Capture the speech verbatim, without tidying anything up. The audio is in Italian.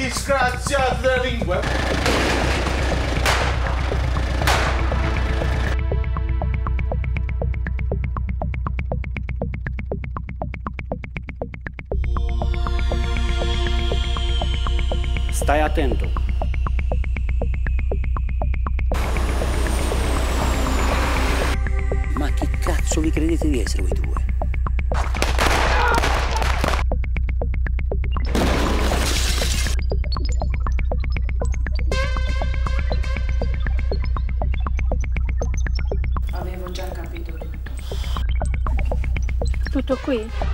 disgraziati della lingua! Stai attento. Ma che cazzo vi credete di essere voi due? Avevo già capito tutto. Tutto qui?